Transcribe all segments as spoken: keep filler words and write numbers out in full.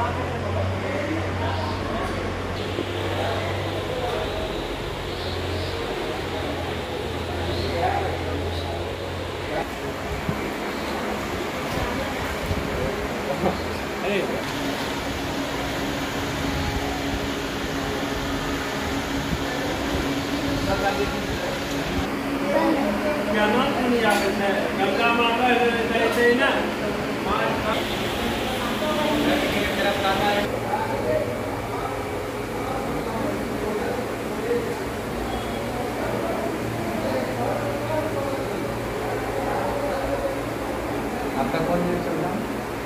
क्या नाम नहीं जाते हैं गंगा माता कहते हैं ना। आपका कौन न्यूज़ चल रहा है?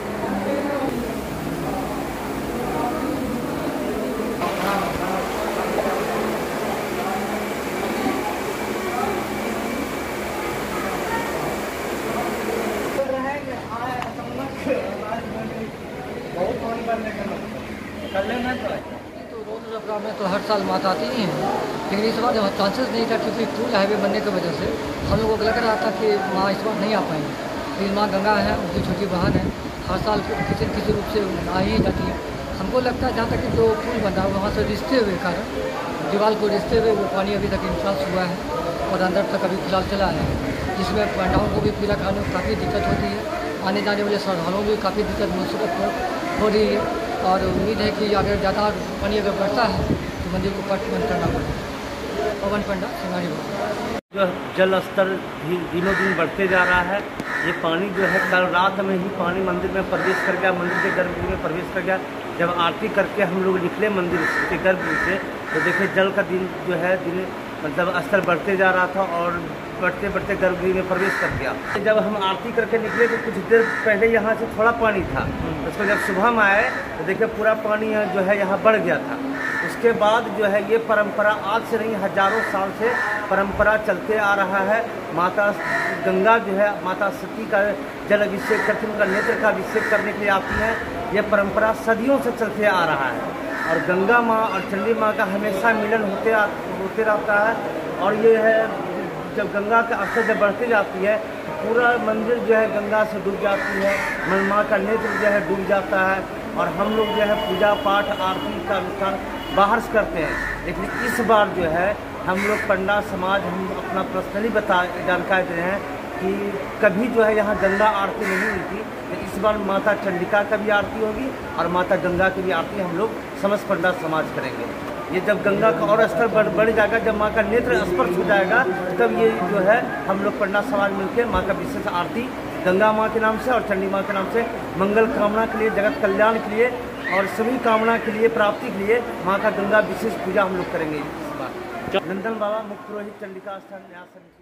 कर लेना तो रोड प्रोग्राम में तो हर साल माता आती ही है, लेकिन इस बार चांसेस नहीं था क्योंकि टूल हाईवे बनने की वजह से हम लोगों को लग रहा था कि माँ इस बार नहीं आ पाएंगी। लेकिन माँ गंगा है, उनकी छोटी बहन है, हर साल किसी न किसी रूप से आ ही जाती है। हमको लगता है जहाँ तक जो पुल बन रहा है वहाँ से रिश्ते हुए कारण दीवार को रिश्ते हुए वो पानी अभी तक इंफ्रास हुआ है और अंदर तक अभी फिलहाल चला है, जिसमें पंडाओं को भी पूरा करने में काफ़ी दिक्कत होती है। आने जाने वाले श्रद्धालुओं को भी काफ़ी दिक्कत महसूस हो रही है और उम्मीद है कि अगर ज़्यादा पानी अगर बढ़ता है तो मंदिर को पट बंद करना पड़ेगा। पवन पंडा सिंगारी जो जल स्तर दिनों दिन बढ़ते जा रहा है। ये पानी जो है कल रात में ही पानी मंदिर में प्रवेश कर गया, मंदिर के गर्भगृह में प्रवेश कर गया। जब आरती करके हम लोग निकले मंदिर के गर्भगृह से तो देखिए जल का दिन जो है दिन मतलब स्तर बढ़ते जा रहा था और बढ़ते बढ़ते गर्भगृह में प्रवेश कर गया। जब हम आरती करके निकले तो कुछ देर पहले यहाँ से थोड़ा पानी था, उसको जब सुबह में आए तो देखिए पूरा पानी जो है यहाँ बढ़ गया था। उसके बाद जो है ये परंपरा आज से नहीं हजारों साल से परंपरा चलते आ रहा है। माता गंगा जो है माता सती का जल अभिषेक करके उनका नेत्र का अभिषेक करने के लिए आती है। ये परंपरा सदियों से चलते आ रहा है और गंगा माँ और चंडी माँ का हमेशा मिलन होते आ, होते रहता है। और ये है जब गंगा का स्तर जब बढ़ती जाती है तो पूरा मंदिर जो है गंगा से डूब जाती है, मन माँ का नेत्र जो है डूब जाता है और हम लोग जो है पूजा पाठ आरती का अनुष्ठान बाहर से करते हैं। लेकिन इस बार जो है हम लोग पंडा समाज हम अपना पर्सनली बता जानकारी दे रहे हैं कि कभी जो है यहाँ गंगा आरती नहीं हुई थी, तो इस बार माता चंडिका का भी आरती होगी और माता गंगा की भी आरती हम लोग समस्त पंडा समाज करेंगे। ये जब गंगा का और स्तर बढ़ बढ़ जाएगा, जब माँ का नेत्र स्पर्श हो जाएगा तब ये जो है हम लोग पंडा समाज मिलकर माँ का विशेष आरती गंगा माँ के नाम से और चंडी माँ के नाम से मंगल कामना के लिए, जगत कल्याण के लिए और सभी कामना के लिए प्राप्ति के लिए माँ का गंगा विशेष पूजा हम लोग करेंगे इस बार। नंदन बाबा मुख्य पुरोहित चंडिका स्थान न्यास समिति।